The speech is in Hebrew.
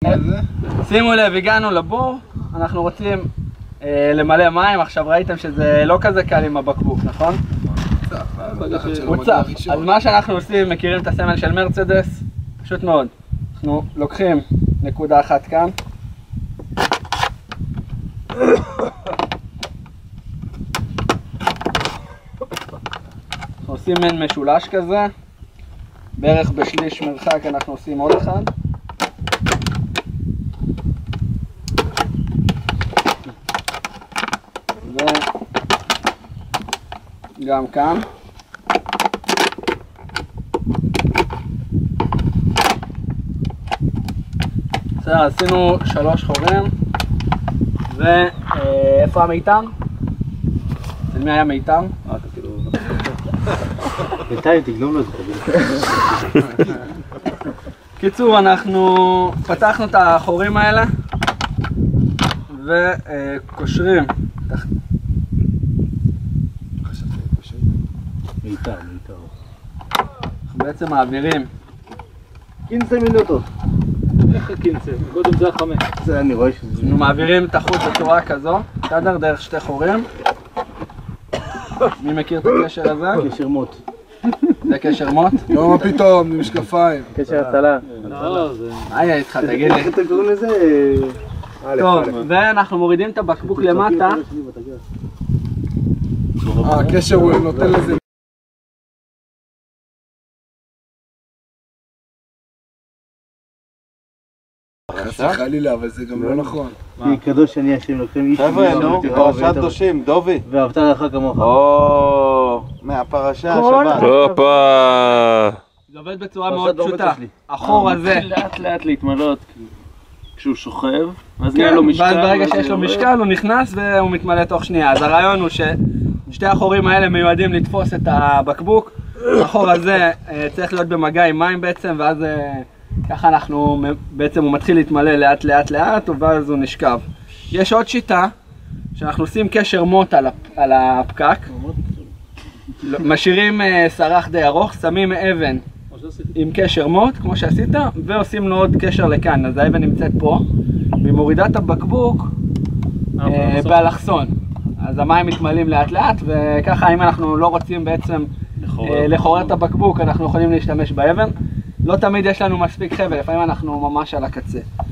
שימו לב, הגענו לבור, אנחנו רוצים למלא מים. עכשיו ראיתם שזה לא כזה קל עם הבקבוק, נכון? הוא צף. אז מה שאנחנו עושים, מכירים את הסמל של מרצדס? פשוט מאוד. אנחנו לוקחים נקודה אחת כאן. אנחנו עושים מין משולש כזה. בערך בשליש מרחק אנחנו עושים עוד אחד. וגם כאן. בסדר, עשינו 3 חורים. ואיפה המיתר? אצל מי היה מיתר? בינתיים תגנום לו את זה. קיצור, אנחנו פתחנו את החורים האלה וקושרים. מיתר. אנחנו בעצם מעבירים 15 מינוטות. איך 15? קודם זה 5. זה אני רואה שזה... אנחנו מעבירים את החוט בצורה כזו, בסדר? דרך 2 חורים. מי מכיר את הקשר הזה? קשר מוט. זה קשר מוט? לא, מה פתאום, עם משקפיים. קשר הצלה. לא, זה... מה היה איתך, תגיד לי? איך אתם קוראים לזה? טוב, ואנחנו מורידים את הבקבוק למטה. הקשר הוא נותן לזה. חלילה, אבל זה גם לא נכון. כי קדוש אני השם לוקחים איש... חבר'ה, נו, פרשת קדושים, דובי. ואהבת לך כמוך. או, מהפרשה השבת. הופה. זה עובד בצורה מאוד פשוטה. החור הזה... לאט להתמלות כשהוא שוכב, ואז נהיה לו משקל. ואז ברגע שיש לו משקל הוא נכנס והוא מתמלא תוך שנייה. אז הרעיון הוא ששתי החורים האלה מיועדים לתפוס את הבקבוק. החור הזה צריך להיות במגע עם מים בעצם, ואז ככה אנחנו, בעצם הוא מתחיל להתמלא לאט, ואז הוא נשכב. יש עוד שיטה, שאנחנו עושים קשר מוט על הפקק. משאירים סרח די ארוך, שמים אבן עם קשר מוט, כמו שעשית, ועושים לו עוד קשר לכאן. אז האבן נמצאת פה, והיא מורידה את הבקבוק באלכסון. אז המים מתמלאים לאט, וככה אם אנחנו לא רוצים בעצם לחורר את הבקבוק, אנחנו יכולים להשתמש באבן. לא תמיד יש לנו מספיק חבל, לפעמים אנחנו ממש על הקצה.